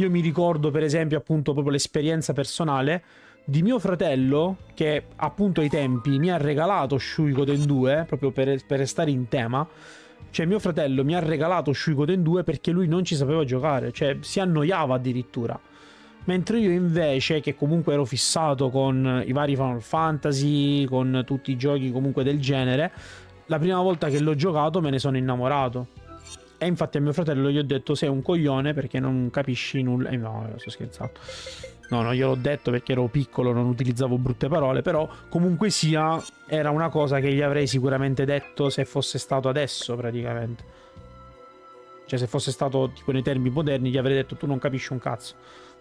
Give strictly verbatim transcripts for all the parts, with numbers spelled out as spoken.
Io mi ricordo per esempio appunto proprio l'esperienza personale di mio fratello che appunto ai tempi mi ha regalato Suikoden due, proprio per, per restare in tema. Cioè mio fratello mi ha regalato Suikoden due perché lui non ci sapeva giocare, cioè si annoiava addirittura. Mentre io invece, che comunque ero fissato con i vari Final Fantasy, con tutti i giochi comunque del genere, la prima volta che l'ho giocato me ne sono innamorato. E infatti a mio fratello gli ho detto sei un coglione perché non capisci nulla. Eh no, sto scherzando. No, no, io l'ho detto perché ero piccolo, non utilizzavo brutte parole, però comunque sia, era una cosa che gli avrei sicuramente detto se fosse stato adesso, praticamente. Cioè, se fosse stato tipo nei termini moderni, gli avrei detto tu non capisci un cazzo.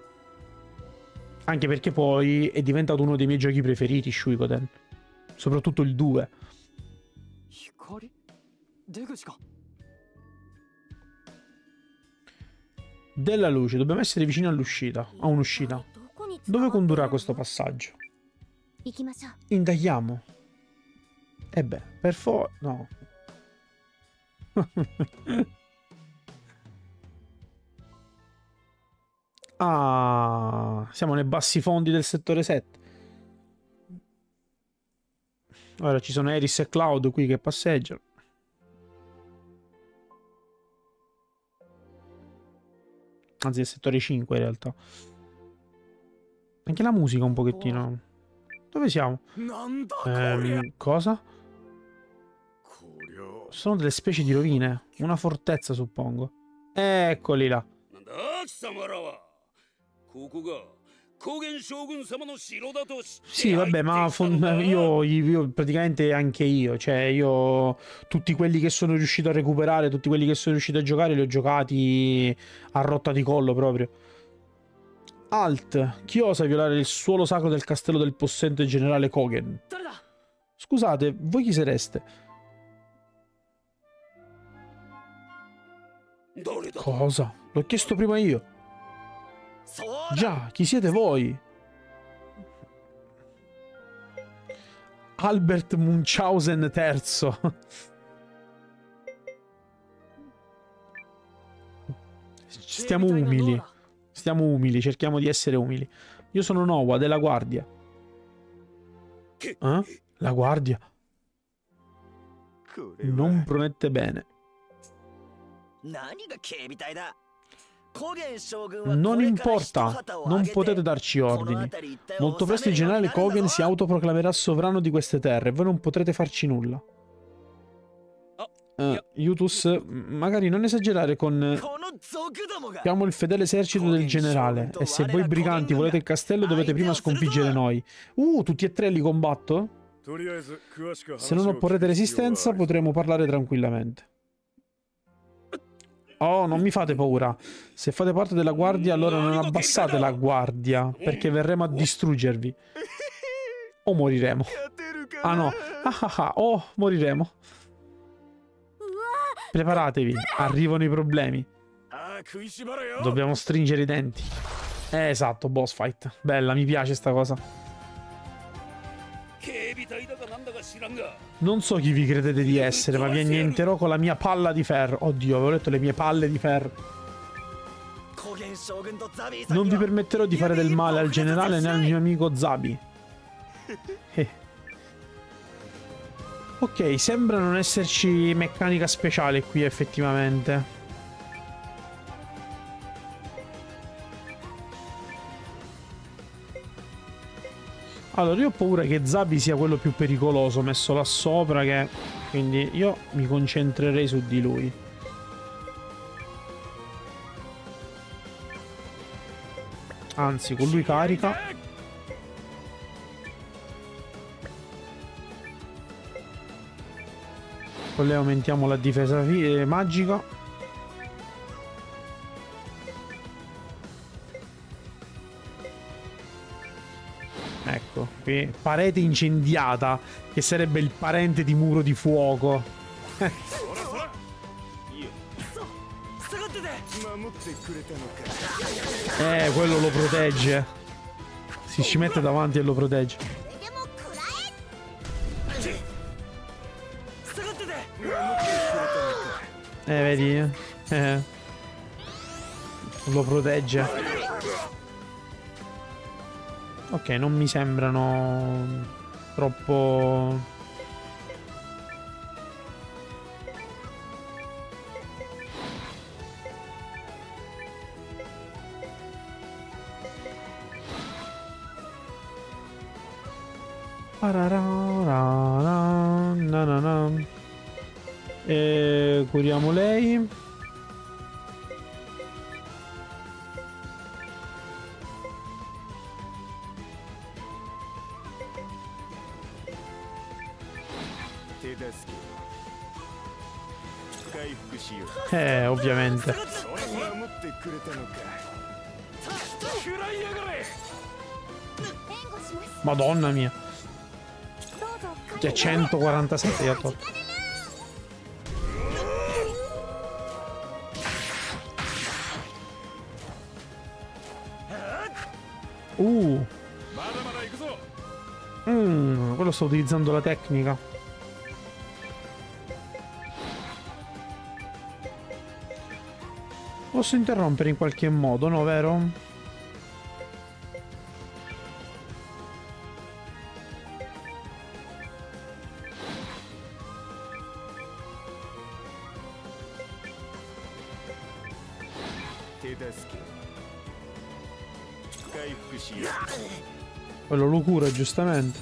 Anche perché poi è diventato uno dei miei giochi preferiti, Suikoden. Soprattutto il due. Della luce, dobbiamo essere vicini all'uscita, a un'uscita. Dove condurrà questo passaggio? Indaghiamo. E beh, per forza... no. Ah, siamo nei bassi fondi del settore sette. Ora ci sono Eris e Cloud qui che passeggiano. Anzi, è settore cinque in realtà. Anche la musica un pochettino. Dove siamo? Ehm, cosa? Sono delle specie di rovine. Una fortezza, suppongo. Eccoli là. Sì, vabbè, ma io, io praticamente anche io, cioè io tutti quelli che sono riuscito a recuperare, tutti quelli che sono riuscito a giocare li ho giocati a rotta di collo proprio. Alt, chi osa violare il suolo sacro del castello del possente generale Kogen? Scusate, voi chi sareste? Cosa? L'ho chiesto prima io. Già, chi siete voi? Albert Munchausen terzo. Stiamo umili. Stiamo umili, cerchiamo di essere umili. Io sono Nowa, della guardia. Eh? La guardia? Non promette bene. Non importa, non potete darci ordini. Molto presto il generale Kogen si autoproclamerà sovrano di queste terre e voi non potrete farci nulla. Uh, Yutus, magari non esagerare con... Siamo il fedele esercito del generale e se voi briganti volete il castello dovete prima sconfiggere noi. Uh, tutti e tre li combatto? Se non opporrete resistenza potremo parlare tranquillamente. Oh, non mi fate paura. Se fate parte della guardia, allora non abbassate la guardia, perché verremo a distruggervi. O moriremo. Ah no. Ah ah ah. Oh, moriremo. Preparatevi, arrivano i problemi. Dobbiamo stringere i denti. Eh, esatto, boss fight. Bella, mi piace sta cosa. Non so chi vi credete di essere, ma vi annienterò con la mia palla di ferro. Oddio, avevo detto le mie palle di ferro. Non vi permetterò di fare del male al generale né al mio amico Zabi. Eh. Ok, sembra non esserci meccanica speciale qui effettivamente. Allora, io ho paura che Zabi sia quello più pericoloso messo là sopra, che... quindi io mi concentrerei su di lui. Anzi, con lui carica. Con lei aumentiamo la difesa magica. Ecco, qui parete incendiata, che sarebbe il parente di muro di fuoco. Eh, quello lo protegge. Si ci mette davanti e lo protegge. Eh, vedi? Eh. Lo protegge. Ok, non mi sembrano troppo... E curiamo lei. Eh, ovviamente. Madonna mia. C'è centoquarantasette gli ha tolto. Uh. Mm, quello sta utilizzando la tecnica. Posso interrompere in qualche modo, no, vero? Quello lo cura, giustamente.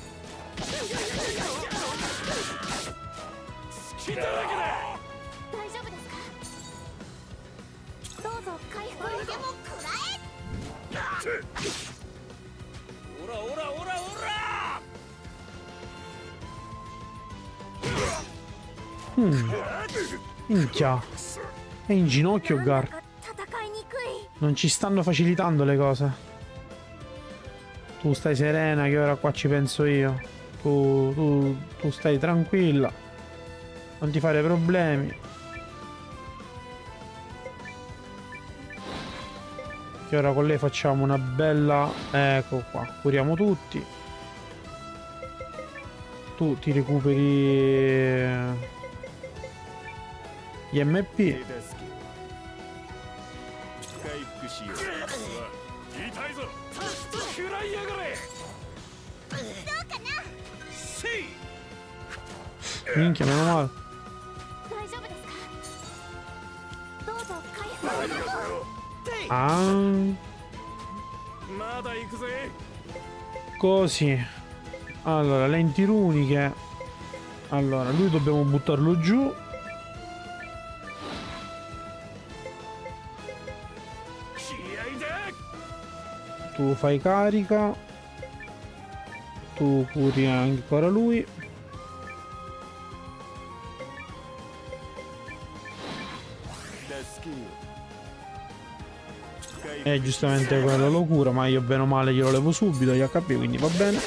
Hmm. Minchia. È in ginocchio, Gar. Non ci stanno facilitando le cose. Tu stai serena che ora qua ci penso io. Tu, tu, tu stai tranquilla. Non ti fare problemi. Che ora con lei facciamo una bella... Ecco qua. Curiamo tutti. Tu ti recuperi gli M P. Minchia, meno male. Ah. Così. Allora, lenti runiche. Allora, lui dobbiamo buttarlo giù. Tu fai carica. Tu curi ancora lui. E giustamente quello lo cura, ma io bene o male glielo levo subito gli H P, quindi va bene.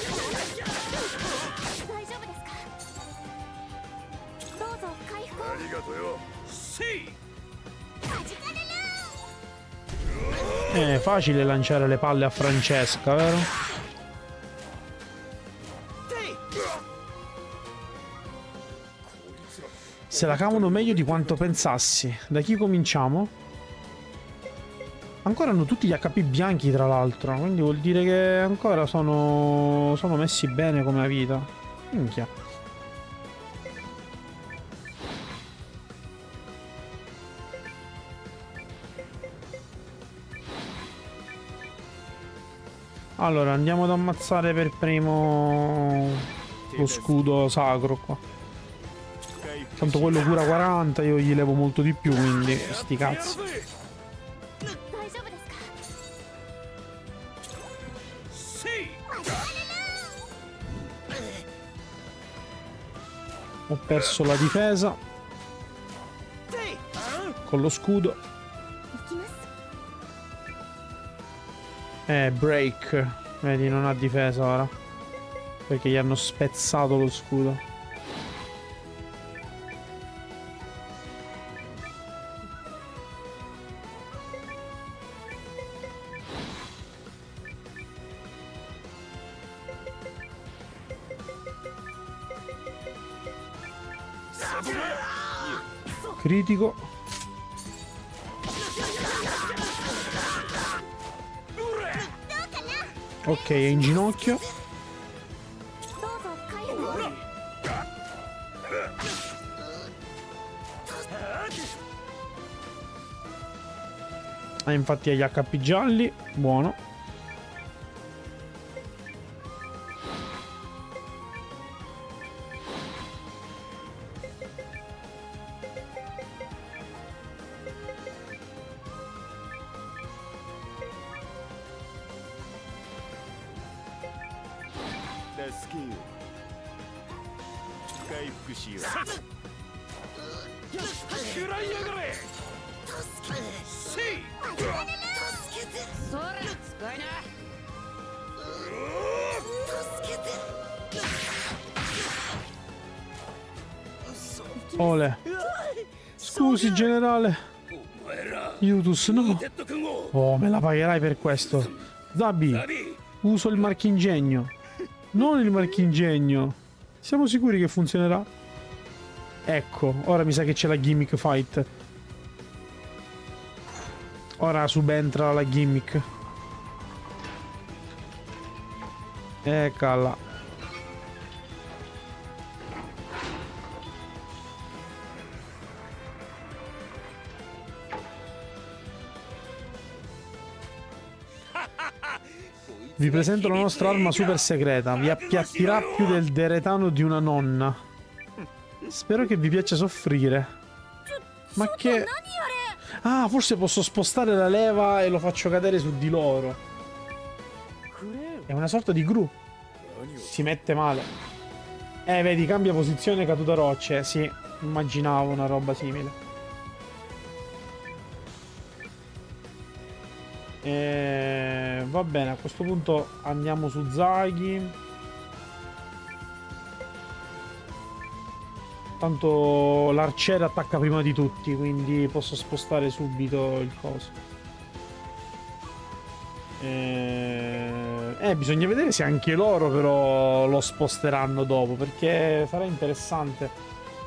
È facile lanciare le palle a Francesca, vero? Se la cavano meglio di quanto pensassi. Da chi cominciamo? Ancora hanno tutti gli H P bianchi, tra l'altro, quindi vuol dire che ancora sono, sono messi bene come vita. Minchia. Allora, andiamo ad ammazzare per primo lo scudo sacro qua. Tanto quello cura quaranta, io gli levo molto di più, quindi sti cazzi. Ho perso la difesa con lo scudo. Eh, break. Vedi, non ha difesa ora, perché gli hanno spezzato lo scudo. Critico. Ok, è in ginocchio. Ah, infatti ha gli H P gialli. Buono. Ole. Scusi, generale. Yutus, no. Oh, me la pagherai per questo. Zabi, uso il marchingegno. Non il marchingegno. Siamo sicuri che funzionerà? Ecco, ora mi sa che c'è la gimmick fight. Ora subentra la gimmick. Eccola. Vi presento la nostra arma super segreta. Vi appiattirà più del deretano di una nonna. Spero che vi piaccia soffrire. Ma che... Ah, forse posso spostare la leva e lo faccio cadere su di loro. È una sorta di gru. Si mette male. Eh, vedi, cambia posizione, caduta rocce. Sì, immaginavo una roba simile. E... va bene, a questo punto andiamo su Zaghi. Tanto l'arciere attacca prima di tutti, quindi posso spostare subito il coso. E... Eh, bisogna vedere se anche loro però lo sposteranno dopo, perché sarà interessante.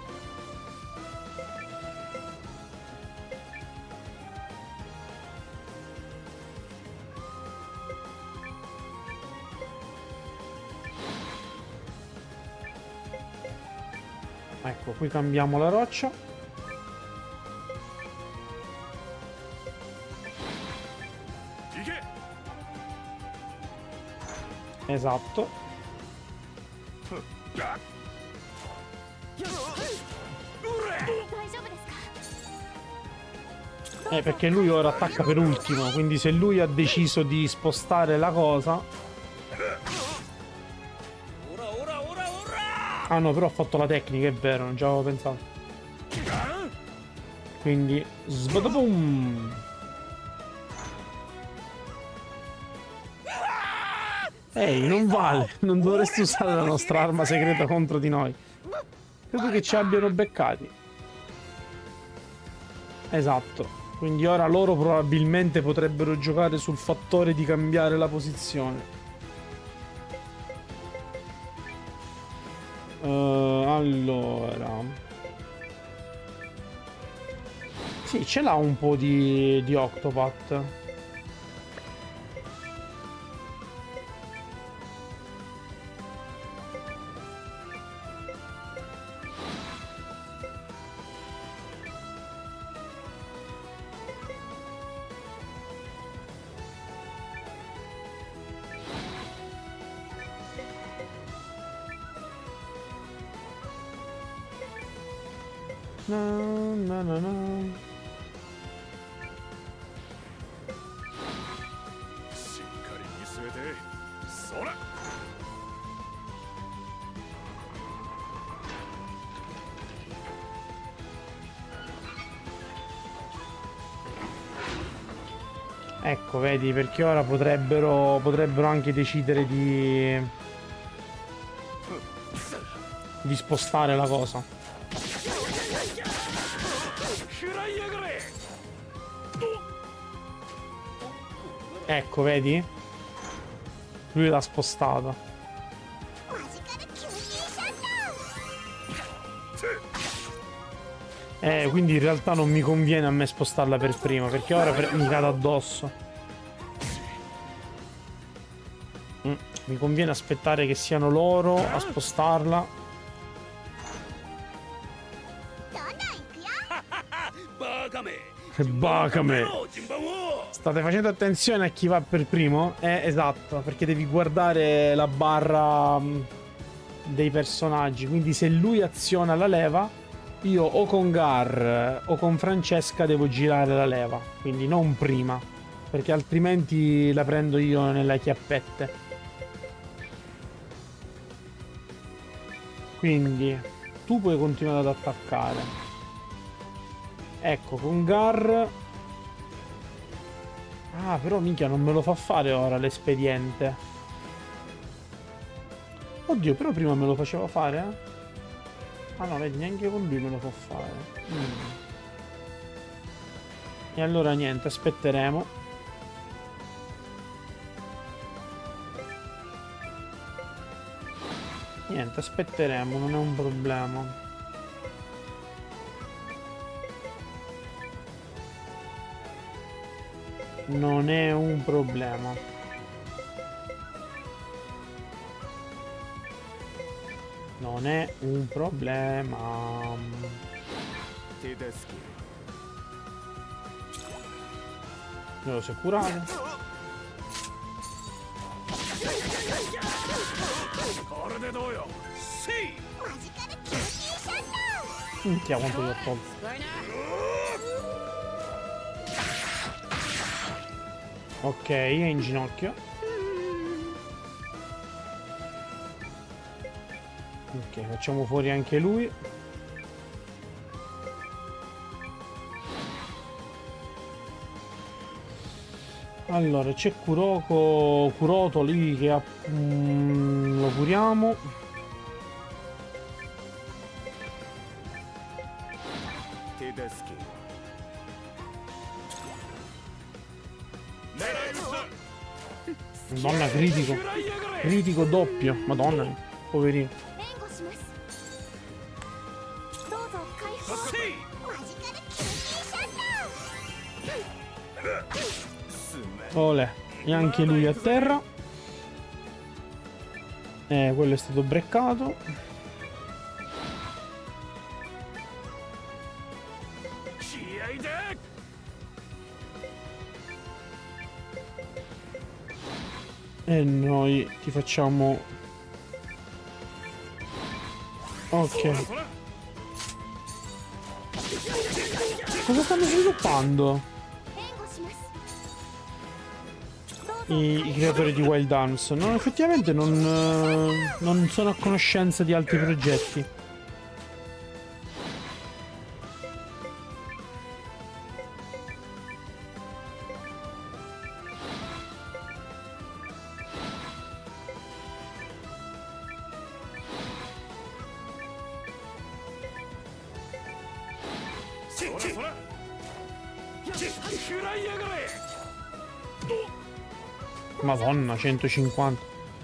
Ecco, qui cambiamo la roccia. Esatto. Eh, perché lui ora attacca per ultimo, quindi se lui ha deciso di spostare la cosa... Ah no, però ho fatto la tecnica, è vero, non ci avevo pensato. Quindi... sbadabum! Ehi, non vale, non dovresti usare la nostra arma segreta contro di noi. Credo che ci abbiano beccati. Esatto. Quindi ora loro probabilmente potrebbero giocare sul fattore di cambiare la posizione. Uh, allora... Sì, ce l'ha un po' di, di Octopath. No, no, no, no. Ecco, vedi, perché ora potrebbero potrebbero anche decidere di di spostare la cosa. Ecco, vedi? Lui l'ha spostata. Eh, quindi in realtà non mi conviene a me spostarla per prima, perché ora per... mi cado addosso. Mm, mi conviene aspettare che siano loro a spostarla. Bakame. State facendo attenzione a chi va per primo? Eh, esatto, perché devi guardare la barra mh, dei personaggi. Quindi se lui aziona la leva, io o con Gar o con Francesca devo girare la leva. Quindi non prima, perché altrimenti la prendo io nelle chiappette. Quindi tu puoi continuare ad attaccare. Ecco, con Gar... Ah, però minchia, non me lo fa fare ora l'espediente. Oddio, però prima me lo faceva fare, eh? Ah no, vedi, neanche con lui me lo fa fare. Mm. E allora niente, aspetteremo. Niente, aspetteremo, non è un problema. Non è un problema. Non è un problema. Me lo sei curato. Minchia quanto gli ho tolto. Ok, è in ginocchio. Ok, facciamo fuori anche lui. Allora, c'è Kuroko, Kuroto lì che ha... Mm, lo curiamo. Madonna, critico. Critico doppio. Madonna, poverino. Olè. E anche lui a terra. Eh, quello è stato breccato. E noi ti facciamo... Ok. Cosa stanno sviluppando? I, i creatori di Wild Arms? No, effettivamente non, eh, non sono a conoscenza di altri progetti. Madonna, centocinquanta.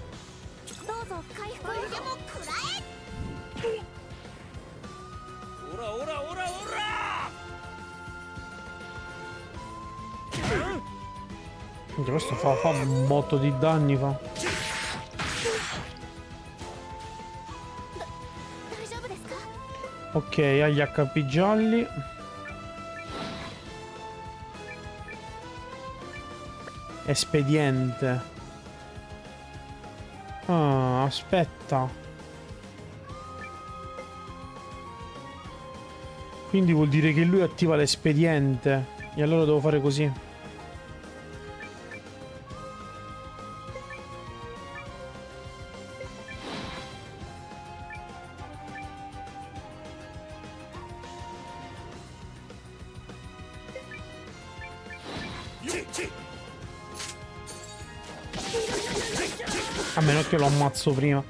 Questo fa, fa un botto di danni, fa. Ok, ha gli H P gialli. Espediente. Ah, aspetta. Quindi vuol dire che lui attiva l'espediente. E allora devo fare così. A meno che lo ammazzo prima.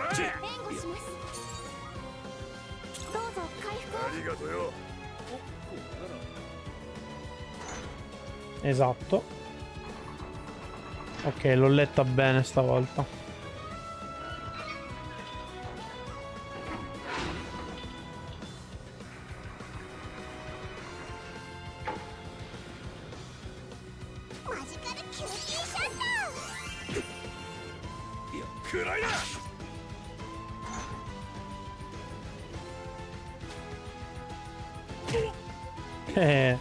Esatto. Ok, l'ho letta bene stavolta. Eh.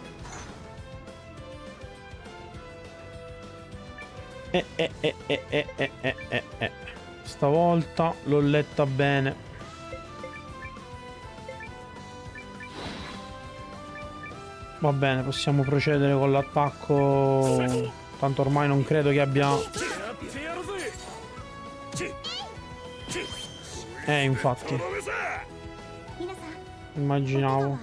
Eh, eh, eh, eh, eh, eh, eh, eh, eh. Stavolta l'ho letta bene. Va bene, possiamo procedere con l'attacco. Tanto ormai non credo che abbia... Eh, infatti. Immaginavo.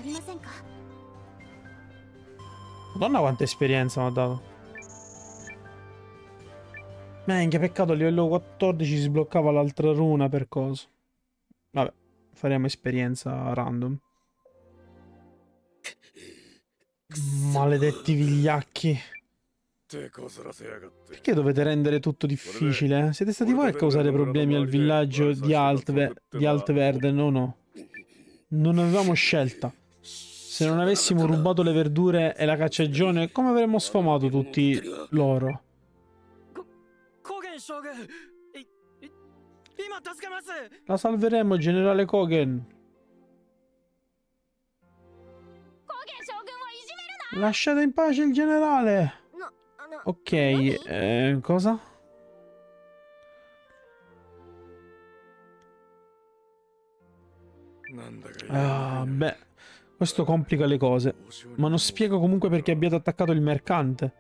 Madonna quanta esperienza mi ha dato. Minchia, peccato a livello quattordici si sbloccava l'altra runa per cosa. Vabbè, faremo esperienza random. Maledetti vigliacchi. Perché dovete rendere tutto difficile? Siete stati voi a causare problemi al villaggio di, Altve di Altverden, o no? Non avevamo scelta. Se non avessimo rubato le verdure e la cacciagione, come avremmo sfamato tutti loro? La salveremo, generale Kogen. Lasciate in pace il generale. Ok, eh, cosa? Ah, beh, questo complica le cose. Ma non spiego comunque perché abbiate attaccato il mercante.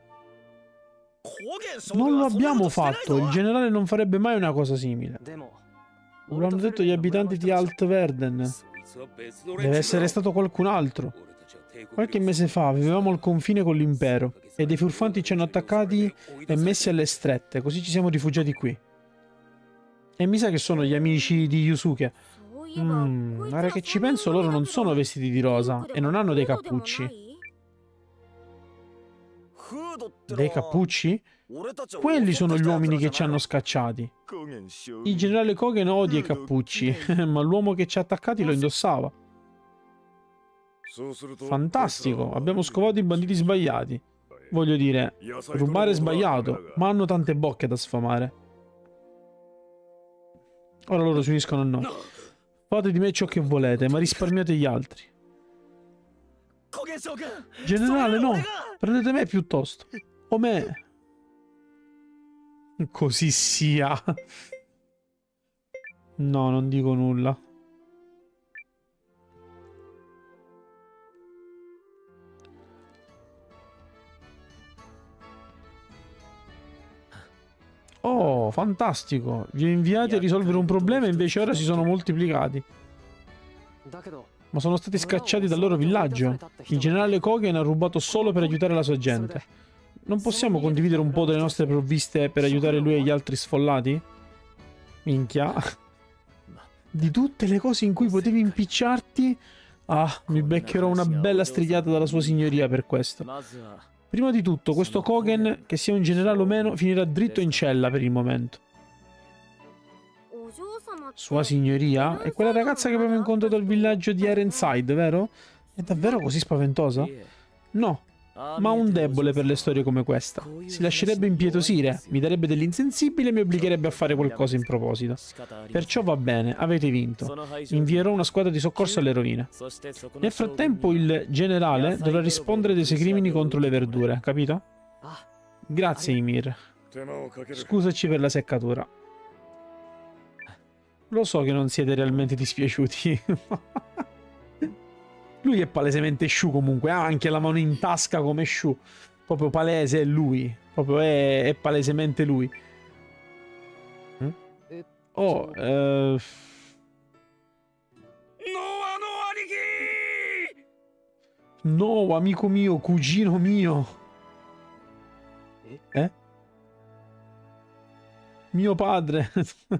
Non lo abbiamo fatto, il generale non farebbe mai una cosa simile. Lo hanno detto gli abitanti di Altverden. Deve essere stato qualcun altro. Qualche mese fa vivevamo al confine con l'impero e dei furfanti ci hanno attaccati e messi alle strette, così ci siamo rifugiati qui. E mi sa che sono gli amici di Yusuke. Mm, ora che ci penso, loro non sono vestiti di rosa e non hanno dei cappucci. Dei cappucci? Quelli sono gli uomini che ci hanno scacciati. Il generale Kogen odia i cappucci, ma l'uomo che ci ha attaccati lo indossava. Fantastico, abbiamo scovato i banditi sbagliati. Voglio dire, rubare è sbagliato, ma hanno tante bocche da sfamare. Ora loro si uniscono a noi. Fate di me ciò che volete, ma risparmiate gli altri. Generale, no! Prendete me piuttosto. O me. Così sia. No, non dico nulla. Oh, fantastico. Vi ho inviati a risolvere un problema e invece ora si sono moltiplicati. Ma sono stati scacciati dal loro villaggio. Il generale Kogen ha rubato solo per aiutare la sua gente. Non possiamo condividere un po' delle nostre provviste per aiutare lui e gli altri sfollati? Minchia. Di tutte le cose in cui potevi impicciarti... Ah, mi beccherò una bella strigliata dalla sua signoria per questo. Prima di tutto, questo Kogen, che sia un generale o meno, finirà dritto in cella per il momento. Sua signoria? È quella ragazza che abbiamo incontrato al villaggio di Erenside, vero? È davvero così spaventosa? No, ma un debole per le storie come questa. Si lascerebbe impietosire, mi darebbe dell'insensibile e mi obbligherebbe a fare qualcosa in proposito. Perciò va bene, avete vinto. Invierò una squadra di soccorso alle rovine. Nel frattempo il generale dovrà rispondere dei suoi crimini contro le verdure, capito? Grazie, Ymir. Scusaci per la seccatura. Lo so che non siete realmente dispiaciuti. Lui è palesemente Shu comunque, ha anche la mano in tasca come Shu. Proprio palese è lui. Proprio è, è palesemente lui. Mm? Oh, eh... No, amico mio, cugino mio. Eh? Mio padre.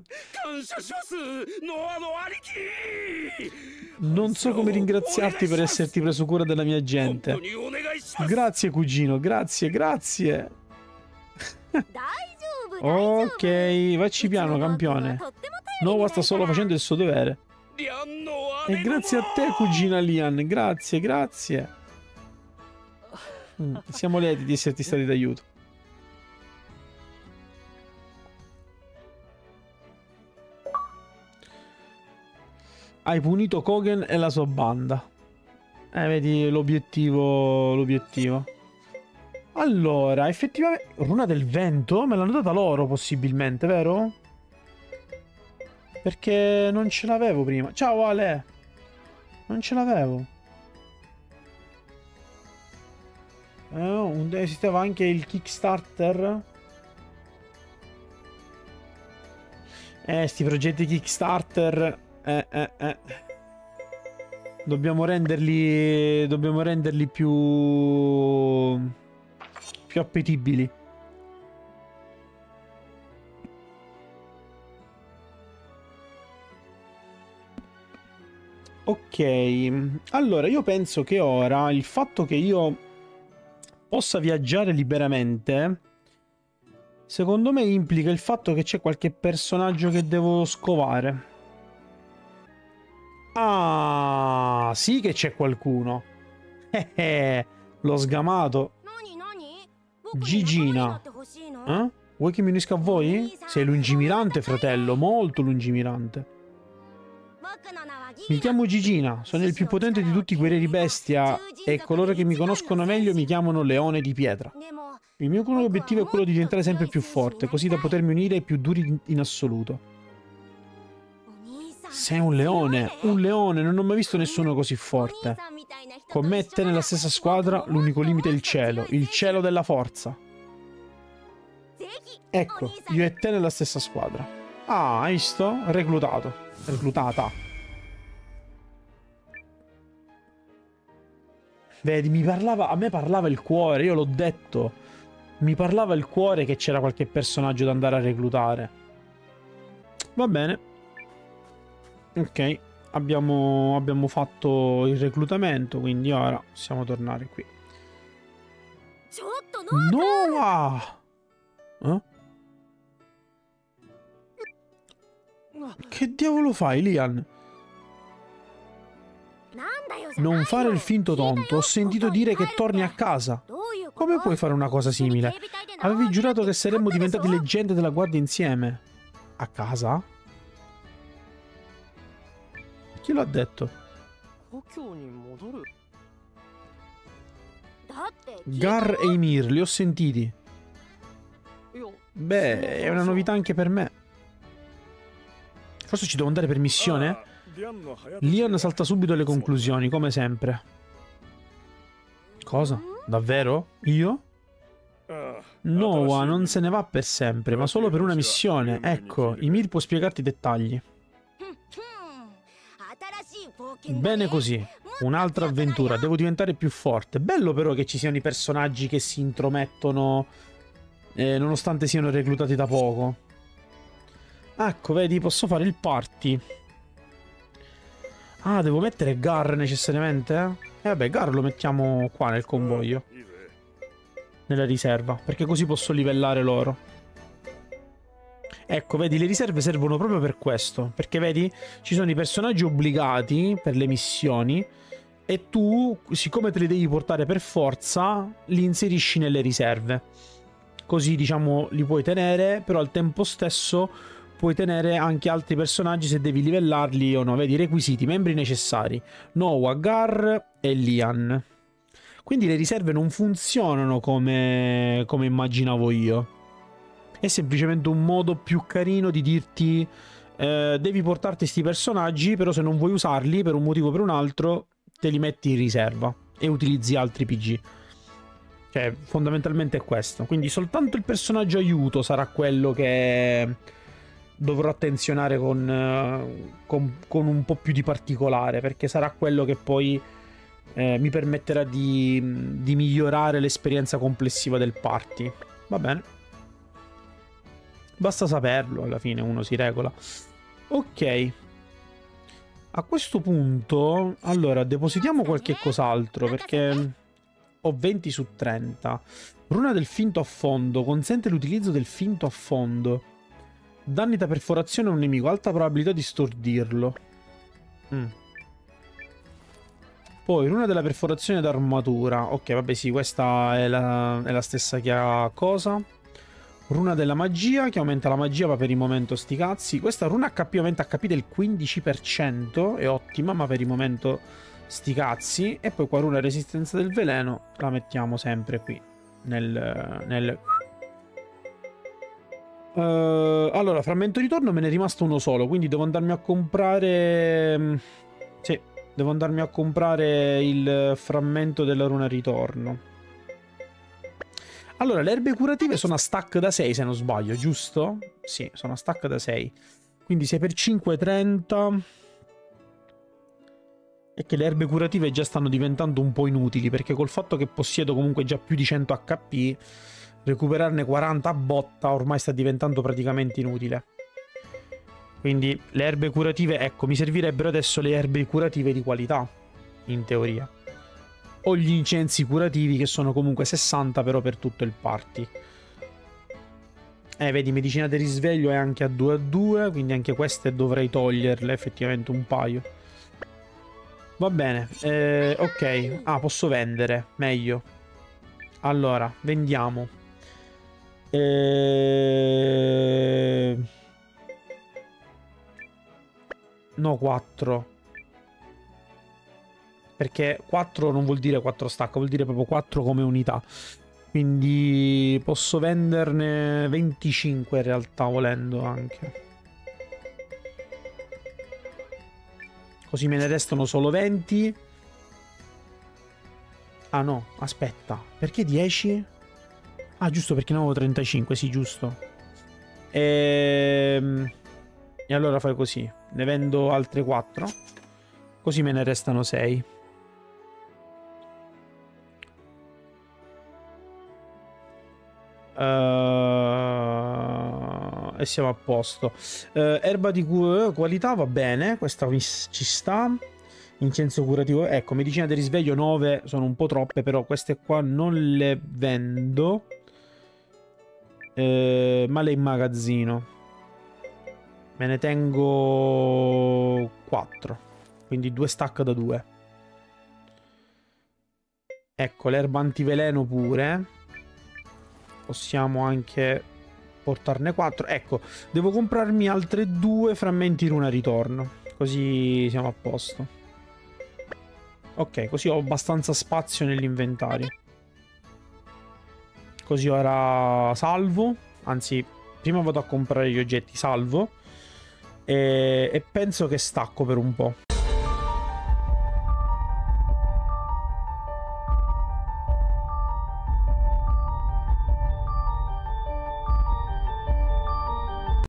Non so come ringraziarti per esserti preso cura della mia gente. Grazie cugino, grazie, grazie. Ok, vacci piano campione. Nowa sta solo facendo il suo dovere. E grazie a te cugina Lian, grazie, grazie. Mm, siamo lieti di esserti stati d'aiuto. Hai punito Kogen e la sua banda. Eh, vedi l'obiettivo. L'obiettivo. Allora, effettivamente... Runa del vento? Me l'hanno data loro, possibilmente, vero? Perché non ce l'avevo prima. Ciao, Ale! Non ce l'avevo. Eh, esisteva anche il Kickstarter. Eh, sti progetti Kickstarter. Eh, eh, eh. Dobbiamo renderli... Dobbiamo renderli più... più appetibili. Ok, allora io penso che ora il fatto che io possa viaggiare liberamente, secondo me implica il fatto che c'è qualche personaggio che devo scovare. Ah, sì che c'è qualcuno. Eh, eh, l'ho sgamato. Gigina. Eh? Vuoi che mi unisca a voi? Sei lungimirante, fratello, molto lungimirante. Mi chiamo Gigina, sono il più potente di tutti i guerrieri bestia e coloro che mi conoscono meglio mi chiamano Leone di Pietra. Il mio unico obiettivo è quello di diventare sempre più forte, così da potermi unire ai più duri in assoluto. Sei un leone, un leone, non ho mai visto nessuno così forte. Con me e te nella stessa squadra, l'unico limite è il cielo, il cielo della forza. Ecco, io e te nella stessa squadra. Ah, hai visto? Reclutato. Reclutata. Vedi, mi parlava, a me parlava il cuore, io l'ho detto. Mi parlava il cuore che c'era qualche personaggio da andare a reclutare. Va bene. Ok, abbiamo, abbiamo fatto il reclutamento, quindi ora possiamo tornare qui. Noah! Eh? Che diavolo fai, Lian? Non fare il finto tonto, ho sentito dire che torni a casa. Come puoi fare una cosa simile? Avevi giurato che saremmo diventati leggende della guardia insieme. A casa? Chi l'ha detto? Gar e Ymir, li ho sentiti. Beh, è una novità anche per me. Forse ci devo andare per missione? Lian salta subito alle conclusioni, come sempre. Cosa? Davvero? Io? Noah non se ne va per sempre, ma solo per una missione. Ecco, Ymir può spiegarti i dettagli. Bene così, un'altra avventura, devo diventare più forte. Bello però che ci siano i personaggi che si intromettono, eh, nonostante siano reclutati da poco. Ecco, vedi, posso fare il party. Ah, devo mettere Gar necessariamente? Eh, eh vabbè, Gar lo mettiamo qua nel convoglio. Nella riserva, perché così posso livellare loro. Ecco, vedi, le riserve servono proprio per questo. Perché, vedi, ci sono i personaggi obbligati per le missioni e tu, siccome te li devi portare per forza, li inserisci nelle riserve. Così, diciamo, li puoi tenere, però al tempo stesso puoi tenere anche altri personaggi se devi livellarli o no. Vedi, requisiti, membri necessari. Noah, Gar e Lian. Quindi le riserve non funzionano come, come immaginavo io. È semplicemente un modo più carino di dirti eh, devi portarti questi personaggi, però se non vuoi usarli per un motivo o per un altro, te li metti in riserva e utilizzi altri P G. Cioè, fondamentalmente è questo. Quindi soltanto il personaggio aiuto sarà quello che dovrò attenzionare con, con, con un po' più di particolare, perché sarà quello che poi eh, mi permetterà di, di migliorare l'esperienza complessiva del party. Va bene. Basta saperlo, alla fine uno si regola. Ok. A questo punto, allora, depositiamo qualche cos'altro, perché ho venti su trenta. Runa del finto affondo. Consente l'utilizzo del finto affondo. Danni da perforazione a un nemico. Alta probabilità di stordirlo. Mm. Poi, runa della perforazione d'armatura. Ok, vabbè, sì, questa è la, è la stessa che ha cosa. Runa della magia, che aumenta la magia, ma per il momento sti cazzi. Questa runa H P aumenta H P del quindici per cento, è ottima, ma per il momento sti cazzi. E poi qua runa resistenza del veleno, la mettiamo sempre qui, nel... nel... Uh, allora, frammento ritorno me ne è rimasto uno solo, quindi devo andarmi a comprare... Sì, devo andarmi a comprare il frammento della runa ritorno. Allora, le erbe curative sono a stack da sei, se non sbaglio, giusto? Sì, sono a stack da sei. Quindi sei per cinque, trenta. E che le erbe curative già stanno diventando un po' inutili, perché col fatto che possiedo comunque già più di cento H P, recuperarne quaranta a botta ormai sta diventando praticamente inutile. Quindi le erbe curative, ecco, mi servirebbero adesso le erbe curative di qualità, in teoria. O gli incensi curativi, che sono comunque sessanta però per tutto il party. Eh, vedi, medicina del risveglio è anche a due a due, quindi anche queste dovrei toglierle effettivamente un paio. Va bene, eh, ok. Ah, posso vendere, meglio. Allora, vendiamo. Eh... No, quattro. Perché quattro non vuol dire quattro stack, vuol dire proprio quattro come unità. Quindi posso venderne venticinque in realtà, volendo anche. Così me ne restano solo venti. Ah no, aspetta. Perché dieci? Ah, giusto, perché ne avevo trentacinque, sì, giusto. Ehm... E allora fai così. Ne vendo altre quattro. Così me ne restano sei. Uh, e siamo a posto. Uh, erba di qualità va bene, questa ci sta. Incenso curativo, ecco, medicina del risveglio nove sono un po' troppe, però queste qua non le vendo, uh, ma le immagazzino. Me ne tengo quattro, quindi due stack da due. Ecco, l'erba antiveleno pure. Possiamo anche portarne quattro. Ecco, devo comprarmi altre due frammenti runa ritorno. Così siamo a posto. Ok, così ho abbastanza spazio nell'inventario. Così ora salvo. Anzi, prima vado a comprare gli oggetti, salvo. E, e penso che stacco per un po'.